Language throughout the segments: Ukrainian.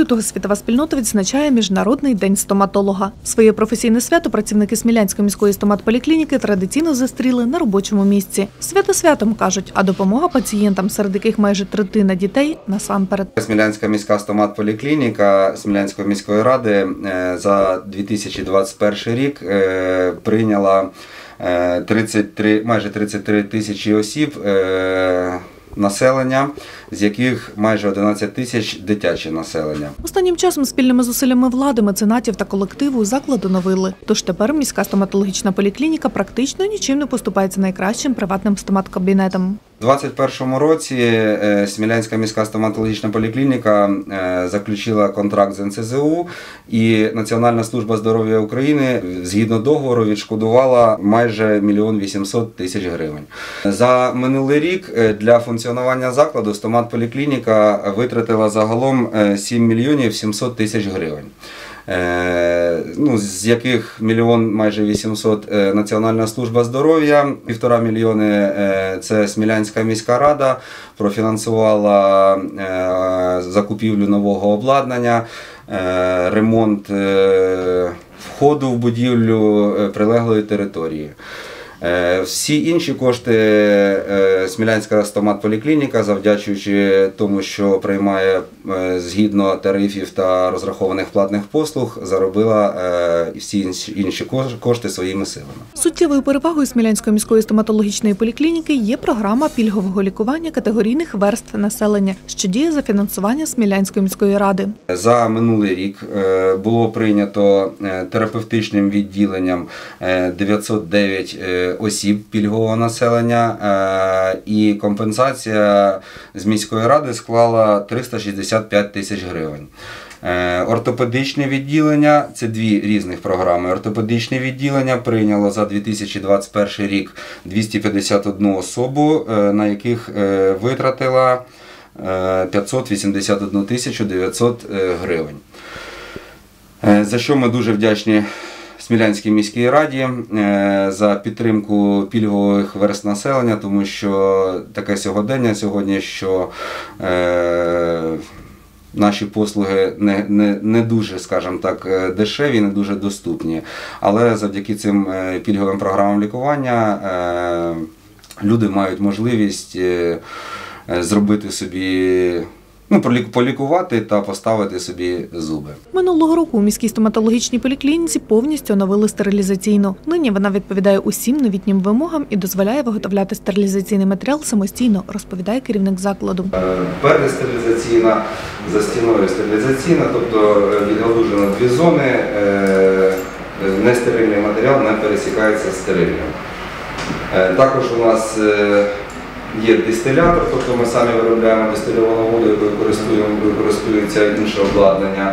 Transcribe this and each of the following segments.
лютого світова спільнота відзначає Міжнародний день стоматолога. Своє професійне свято працівники Смілянської міської стоматполіклініки традиційно зустріли на робочому місці. Свято святом, кажуть, а допомога пацієнтам, серед яких майже третина дітей, насамперед. Смілянська міська стоматполіклініка Смілянської міської ради за 2021 рік прийняла майже 33 тисячі осіб населення, з яких майже 11 тисяч дитяче населення. Останнім часом спільними зусиллями влади, меценатів та колективу заклад оновили. Тож тепер міська стоматологічна поліклініка практично нічим не поступається найкращим приватним стоматкабінетам. У 2021 році Смілянська міська стоматологічна поліклініка заключила контракт з НСЗУ, і Національна служба здоров'я України згідно договору відшкодувала майже 1 мільйон 800 тисяч гривень. За минулий рік для функціонування закладу стоматполіклініка витратила загалом 7 мільйонів 700 тисяч гривень. З яких 1 мільйон майже 800 Національна служба здоров'я, 1,5 мільйони це Смілянська міська рада профінансувала закупівлю нового обладнання, ремонт входу в будівлю прилеглої території. Всі інші кошти Смілянська стоматполіклініка, завдячуючи тому, що приймає згідно тарифів та розрахованих платних послуг, заробила всі інші кошти своїми силами. Суттєвою перевагою Смілянської міської стоматологічної поліклініки є програма пільгового лікування категорійних верств населення, що діє за фінансування Смілянської міської ради. За минулий рік було прийнято терапевтичним відділенням 909 осіб пільгового населення, і компенсація з міської ради склала 365 тисяч гривень. Ортопедичне відділення – це дві різних програми. Ортопедичне відділення прийняло за 2021 рік 251 особу, на яких витратила 581 тисячу 900 гривень. За що ми дуже вдячні Смілянській міській раді за підтримку пільгових верств населення, тому що таке сьогодення сьогодні, що наші послуги не дуже, скажімо так, дешеві, не дуже доступні. Але завдяки цим пільговим програмам лікування люди мають можливість зробити собі, полікувати та поставити собі зуби. Минулого року у міській стоматологічній поліклініці повністю оновили стерилізаційну. Нині вона відповідає усім новітнім вимогам і дозволяє виготовляти стерилізаційний матеріал самостійно, розповідає керівник закладу. Передстерилізаційна, за стіною стерилізаційна, тобто відгалужено дві зони, нестерильний матеріал не пересікається з стерильним. Також у нас є дистилятор, тобто ми самі виробляємо дистильовану воду, якою користується інше обладнання.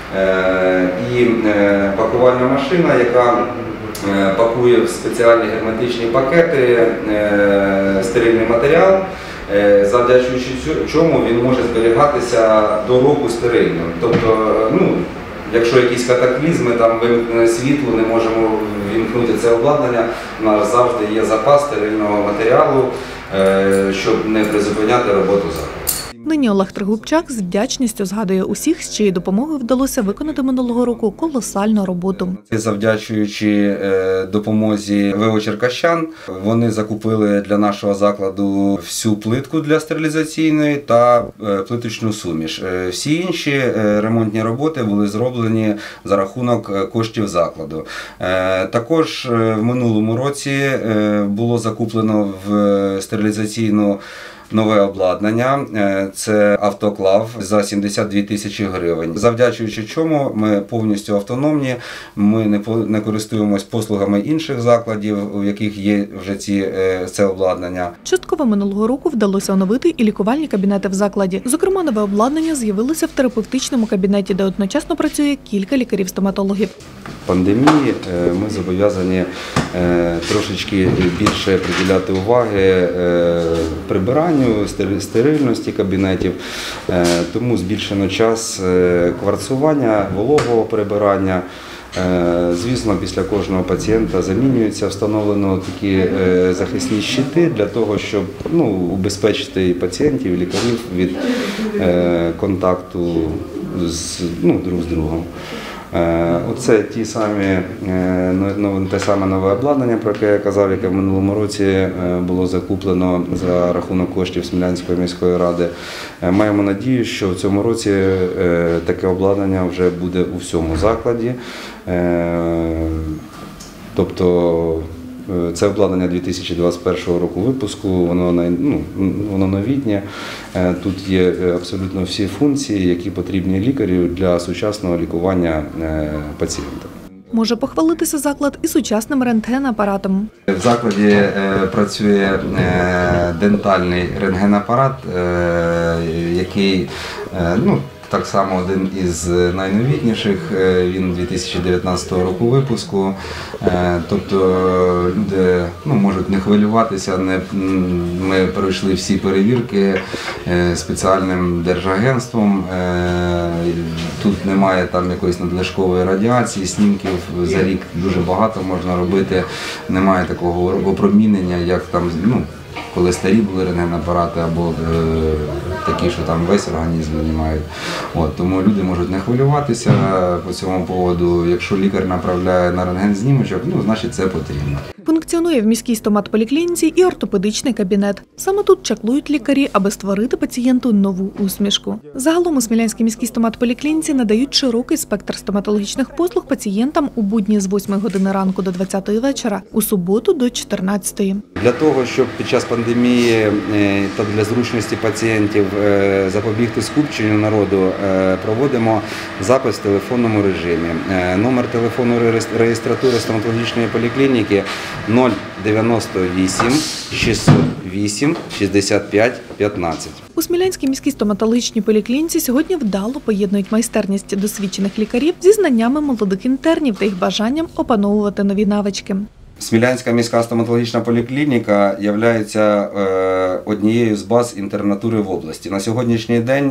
І пакувальна машина, яка пакує в спеціальні герметичні пакети стерильний матеріал, завдячуючи чому він може зберігатися до року стерильним. Тобто, якщо якісь катаклізми, там вимкнене світло, не можемо вімкнути це обладнання, у нас завжди є запас стерильного матеріалу, щоб не призупиняти роботу закладу. Нині Олег Тригубчак з вдячністю згадує усіх, з чиєю допомогою вдалося виконати минулого року колосальну роботу. Завдячуючи допомозі ВО Черкащан, вони закупили для нашого закладу всю плитку для стерилізаційної та плиточну суміш. Всі інші ремонтні роботи були зроблені за рахунок коштів закладу. Також в минулому році було закуплено в стерилізаційну нове обладнання, це автоклав за 72 тисячі гривень. Завдячуючи чому ми повністю автономні, ми не користуємось послугами інших закладів, у яких є вже це обладнання. Частково минулого року вдалося оновити і лікувальні кабінети в закладі. Зокрема, нове обладнання з'явилося в терапевтичному кабінеті, де одночасно працює кілька лікарів-стоматологів. В пандемії ми зобов'язані трошечки більше приділяти уваги прибиранню, стерильності кабінетів, тому збільшено час кварцування, вологого прибирання. Звісно, після кожного пацієнта замінюються, встановлено такі захисні щити для того, щоб убезпечити і пацієнтів, і лікарів від контакту друг з другом. Оце те саме нове обладнання, про яке я казав, яке в минулому році було закуплено за рахунок коштів Смілянської міської ради. Маємо надію, що в цьому році таке обладнання вже буде у всьому закладі. Тобто це обладнання 2021 року випуску, воно новітнє. Тут є абсолютно всі функції, які потрібні лікарю для сучасного лікування пацієнта. Може похвалитися заклад і сучасним рентген-апаратом. В закладі працює дентальний рентген-апарат, який так само один із найновітніших, він 2019 року випуску. Тобто люди можуть не хвилюватися, ми пройшли всі перевірки спеціальним держагентством, тут немає якоїсь надлишкової радіації, снімків за рік дуже багато можна робити, немає такого опромінення, як коли старі були рентген-апарати або такі, що весь організм знімають. Тому люди можуть не хвилюватися по цьому поводу. Якщо лікар направляє на рентген-знімочок, значить це потрібно. Функціонує в міській стоматполіклініці і ортопедичний кабінет. Саме тут чаклують лікарі, аби створити пацієнту нову усмішку. Загалом у Смілянській міській стоматполіклініці надають широкий спектр стоматологічних послуг пацієнтам у будні з 8 години ранку до 20 вечора, у суботу до 14. Для того, щоб під час пандемії та для зручності пацієнтів запобігти скупченню народу, проводимо запис в телефонному режимі. Номер телефону реєстратури стоматологічної поліклініки 098 608 65 15. У Смілянській міській стоматологічній поліклініці сьогодні вдало поєднують майстерність досвідчених лікарів зі знаннями молодих інтернів та їх бажанням опановувати нові навички. Смілянська міська стоматологічна поліклініка є однією з баз інтернатури в області. На сьогоднішній день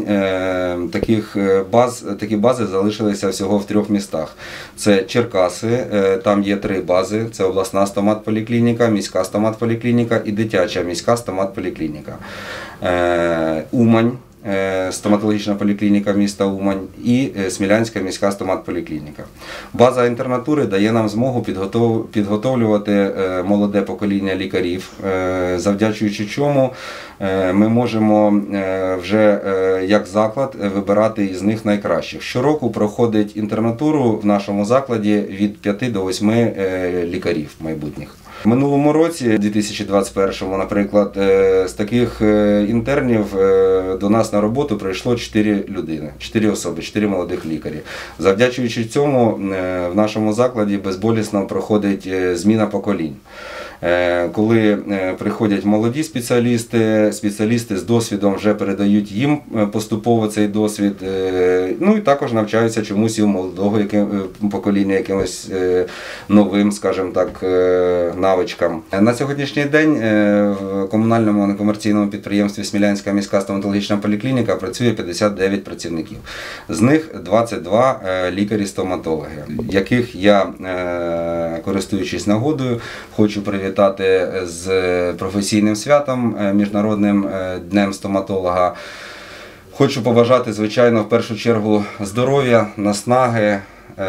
такі бази залишилися всього в 3 містах. Це Черкаси, там є 3 бази, це обласна стоматполіклініка, міська стоматполіклініка і дитяча міська стоматполіклініка. Умань. Стоматологічна поліклініка міста Умань і Смілянська міська стоматполіклініка. База інтернатури дає нам змогу підготовлювати молоде покоління лікарів, завдячуючи чому ми можемо вже як заклад вибирати із них найкращих. Щороку проходить інтернатуру в нашому закладі від 5 до 8 лікарів майбутніх. В минулому році, 2021-му, наприклад, з таких інтернів до нас на роботу прийшло 4 людини, 4 особи, 4 молодих лікарі. Завдячуючи цьому, в нашому закладі безболісно проходить зміна поколінь. Коли приходять молоді спеціалісти з досвідом вже передають їм поступово цей досвід, і також навчаються чомусь і у молодого покоління якимось новим, скажімо так, навичкам. На сьогоднішній день в комунальному некомерційному підприємстві Смілянська міська стоматологічна поліклініка працює 59 працівників. З них 22 лікарі-стоматологи, яких я, користуючись нагодою, хочу привітати з професійним святом, Міжнародним днем стоматолога. Хочу побажати, звичайно, в першу чергу здоров'я, наснаги.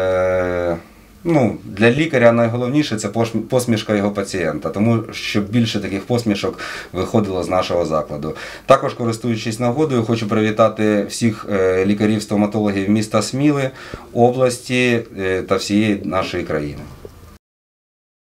Для лікаря найголовніше – це посмішка його пацієнта, тому щоб більше таких посмішок виходило з нашого закладу. Також, користуючись нагодою, хочу привітати всіх лікарів-стоматологів міста Сміли, області та всієї нашої країни.